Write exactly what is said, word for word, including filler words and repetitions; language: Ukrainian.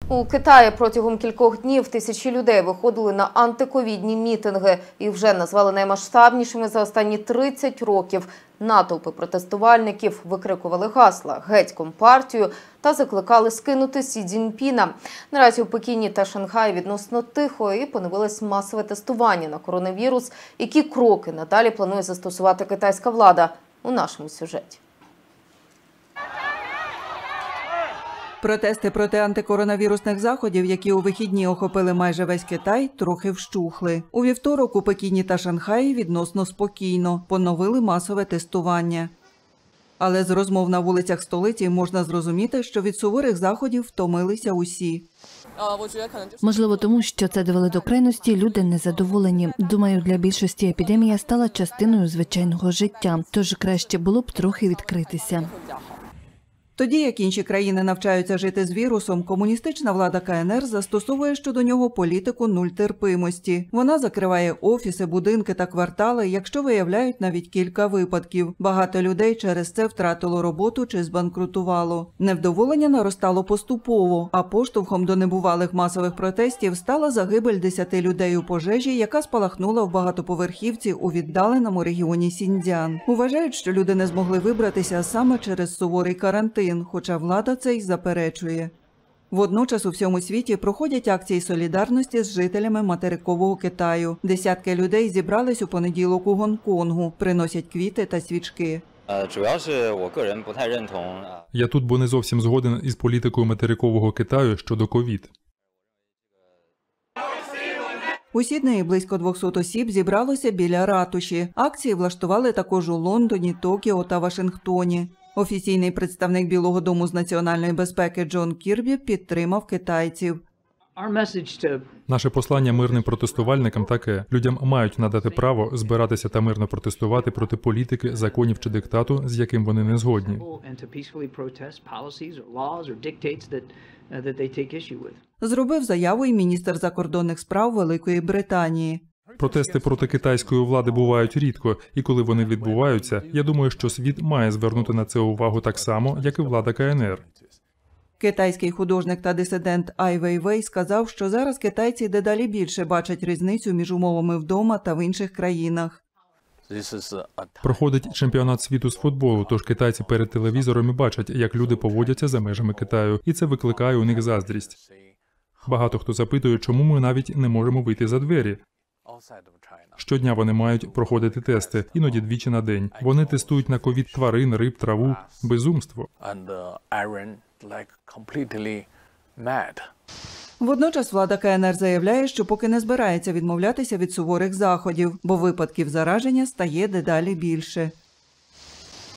У Китаї протягом кількох днів тисячі людей виходили на антиковідні мітинги. Їх вже назвали наймасштабнішими за останні тридцять років. Натовпи протестувальників викрикували гасла «Геть Компартію» та закликали скинути Сі Цзіньпіна. Наразі у Пекіні та Шанхаї відносно тихо і поновилось масове тестування на коронавірус. Які кроки надалі планує застосувати китайська влада? У нашому сюжеті. Протести проти антикоронавірусних заходів, які у вихідні охопили майже весь Китай, трохи вщухли. У вівторок у Пекіні та Шанхаї відносно спокійно поновили масове тестування. Але з розмов на вулицях столиці можна зрозуміти, що від суворих заходів втомилися усі. Можливо, тому що це довели до крайності, люди незадоволені. Думаю, для більшості епідемія стала частиною звичайного життя, тож краще було б трохи відкритися. Тоді, як інші країни навчаються жити з вірусом, комуністична влада Ка Ен Ер застосовує щодо нього політику нуль терпимості. Вона закриває офіси, будинки та квартали, якщо виявляють навіть кілька випадків. Багато людей через це втратило роботу чи збанкрутувало. Невдоволення наростало поступово, а поштовхом до небувалих масових протестів стала загибель десяти людей у пожежі, яка спалахнула в багатоповерхівці у віддаленому регіоні Сіньцзян. Вважають, що люди не змогли вибратися саме через суворий карантин, хоча влада це й заперечує. Водночас у всьому світі проходять акції солідарності з жителями материкового Китаю. Десятки людей зібрались у понеділок у Гонконгу, приносять квіти та свічки. Я тут, бо не зовсім згоден із політикою материкового Китаю щодо ковід. У Сіднеї близько двохсот осіб зібралося біля ратуші. Акції влаштували також у Лондоні, Токіо та Вашингтоні. Офіційний представник Білого дому з національної безпеки Джон Кірбі підтримав китайців. Наше послання мирним протестувальникам таке. Людям мають надати право збиратися та мирно протестувати проти політики, законів чи диктату, з яким вони не згодні. Зробив заяву і міністр закордонних справ Великої Британії. Протести проти китайської влади бувають рідко, і коли вони відбуваються, я думаю, що світ має звернути на це увагу так само, як і влада Ка Ен Ер. Китайський художник та дисидент Ай Вейвей сказав, що зараз китайці дедалі більше бачать різницю між умовами вдома та в інших країнах. Проходить чемпіонат світу з футболу, тож китайці перед телевізором і бачать, як люди поводяться за межами Китаю, і це викликає у них заздрість. Багато хто запитує, чому ми навіть не можемо вийти за двері. Щодня вони мають проходити тести, іноді двічі на день. Вони тестують на ковід тварин, риб, траву. Безумство. Водночас влада Ка Ен Ер заявляє, що поки не збирається відмовлятися від суворих заходів, бо випадків зараження стає дедалі більше.